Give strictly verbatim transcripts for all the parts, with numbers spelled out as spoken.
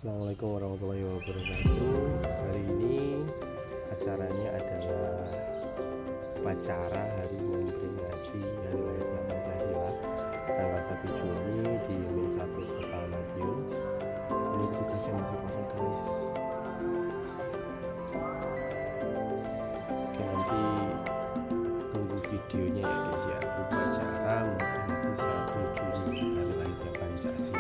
Assalamualaikum warahmatullahi wabarakatuh. Hari ini acaranya adalah upacara hari memperingati hari lahirnya Pancasila tanggal satu Juni di Min satu Kota Madiun. Ini tugasnya masih kosong guys. Oke, nanti tunggu videonya ya guys ya. Upacara memperingati satu Juni hari lahirnya Pancasila.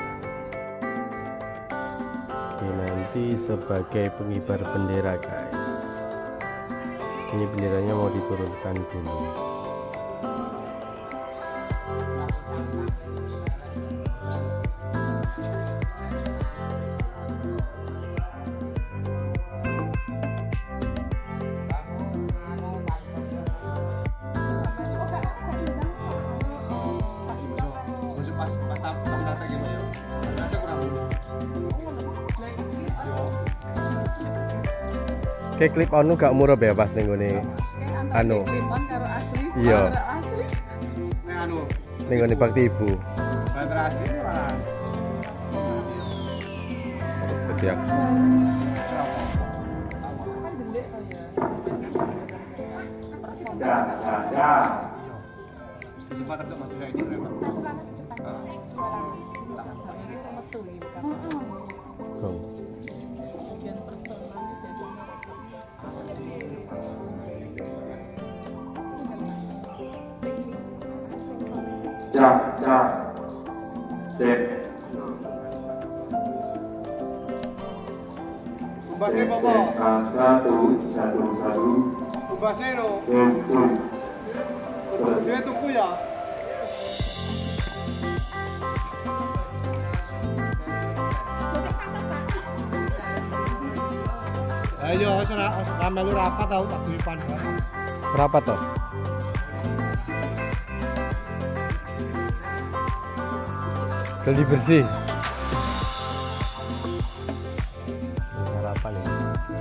Nanti sebagai pengibar bendera guys, ini benderanya mau diturunkan dulu. Kayak klip anu gak murah ya pas ning ngene. Anu. Iya. Ning anu. Ning ngene bakti ibu. Baterai asli ora. Ketiak. Ya, ya, ya. Cepat tetap masih ini berapa? Go. Ya, ya, cek. Ubasnya bapak. Satu, satu, satu. Ubasnya lo. Dia tunggu ya. Ayo, sana, sama lu rapat tahu tak dipan. Rapat toh. Gali bersih. Sarapan ya.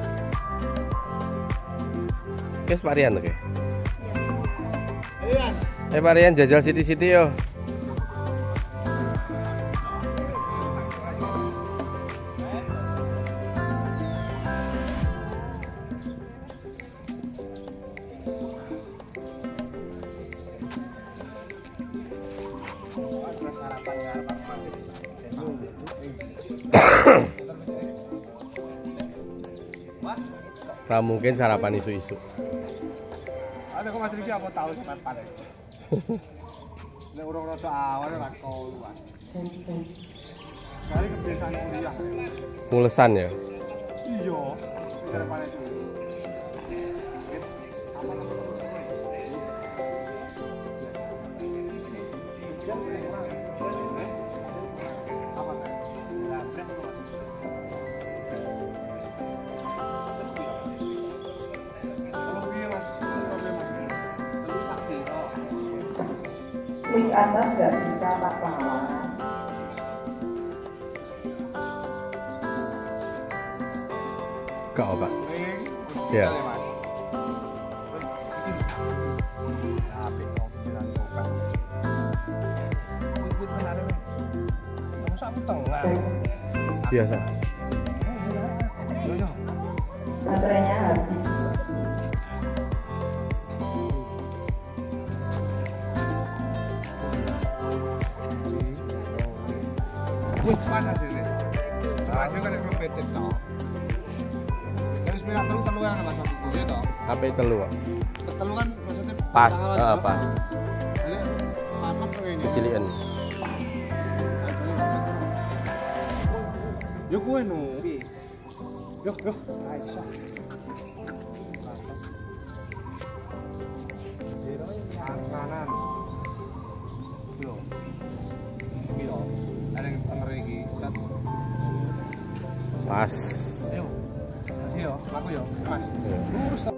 Kes Pak Rian oke. Rian. Eh Pak Rian jajal siti-siti yo. Nah, mungkin sarapan isu-isu. Ada kok Mas Riki apa tahu sarapan. Nek urung rada awal ora kaluan. Kali kebiasaan kuliah. Mulesan ya? Iya. Sarapan itu. Klik atas nggak bisa Pak Pahlawan. Kau Pak? Ya. Biasa. Baterainya habis. Wih, panas ini. Coba juga nek pepetet toh. Terus sepeda telu telu kan Mas Buku ya toh. H P telu. Telu kan maksudnya pas, heeh pas. Jadi papat kok ini. Kecilian. Yo kowe no. Yo yo. Aisyah. Kanan. Yo. Yo. Ada yang tengah lagi. Pas. Ayo. Ayo, laku yo. Mas. Lurus.